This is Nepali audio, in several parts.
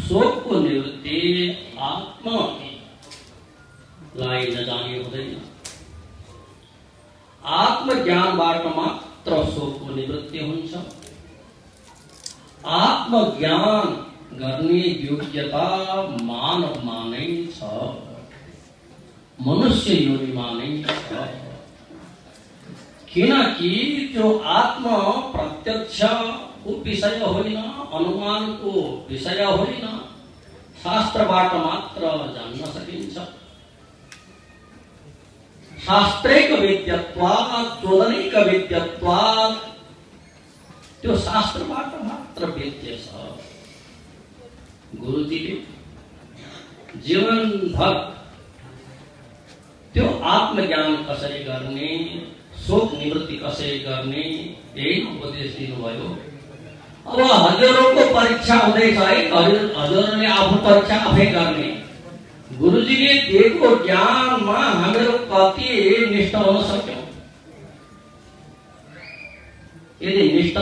शोकको निवृत्ति आत्मालाई नजाने हुँदैन। आत्मज्ञानबाट मात्र शोकको निवृत्ति हुन्छ। आत्मज्ञान गर्ने योग्यता मानवमा नै छ, मनुष्य योनिमा नै छ। किनकि त्यो आत्म प्रत्यक्षको विषय होइन, अनुमानको विषय होइन, शास्त्रबाट मात्र जान्न सकिन्छ। शास्त्रैक वेद्यत्वात् चोदनैक वेद्यत्वात्, त्यो शास्त्रबाट मात्र वेद्य छ। गुरुजीले जीवनभर त्यो आत्मज्ञान कसरी गर्ने, शोक निवृत्ति कसरी गर्ने, यही उपदेश दिनुभयो। अब हजुरहरूको परीक्षा हुँदैछ है, हजुरहरूले आफ्नो परीक्षा आफै गर्ने। गुरुजीले दिएको ज्ञानमा हामीहरू कति निष्ठ हुन सक्यौं? यदि निष्ठ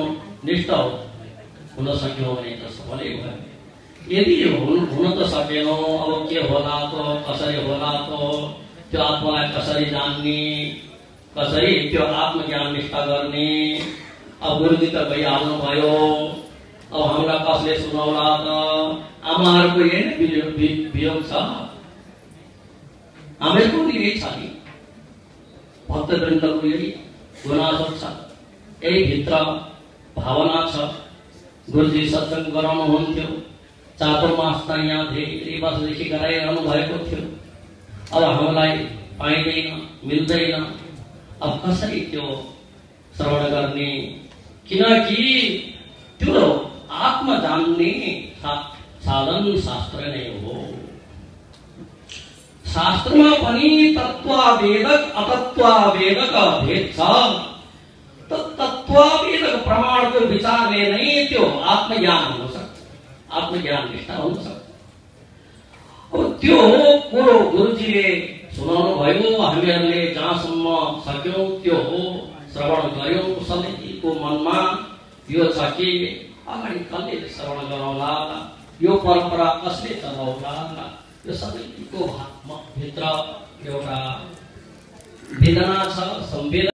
हुन सक्यौं भने त सफलै भयो। यदि हुन त सकेनौं, अब के होला त, कसरी होला त, त्यो आत्मालाई कसरी जान्ने, कसरी त्यो आत्मज्ञान निष्ठा गर्ने? अब गुरुजी त भइहाल्नु भयो, अब हामीलाई कसले सुनाउला त? आमाहरूको यही नै वियोग छ, हामीहरूको पनि यही छ नि, भक्तवृन्दको यही गुनासो छ, यही भित्र भावना छ। गुरुजी सत्संग गराउनुहुन्थ्यो, चातुर्मास त यहाँ धेरै वर्षदेखि गराइरहनु भएको थियो। अब हामीलाई पाइँदैन, मिल्दैन, अब कसरी त्यो श्रवण गर्ने? किनकि त्यो आत्म जान्ने साधन शास्त्र नै हो। शास्त्रमा पनि तत्त्वावेदक अतत्त्वावेदक भेद छ। तत्त्वावेदक प्रमाणको विचारले नै त्यो आत्मज्ञान हुन सक्छ, आत्मज्ञान निष्ठा हुन सक्छ। अब त्यो कुरो गुरुजीले सुनाउनु भयो, हामीहरूले जहाँसम्म सक्यौं त्यो हो श्रवण गर्यौं। सबैको मनमा यो छ कि अगाडि कसले श्रवण गराउला, यो परम्परा कसले चलाउला, यो सबैको भित्र एउटा वेदना छ, संवेदना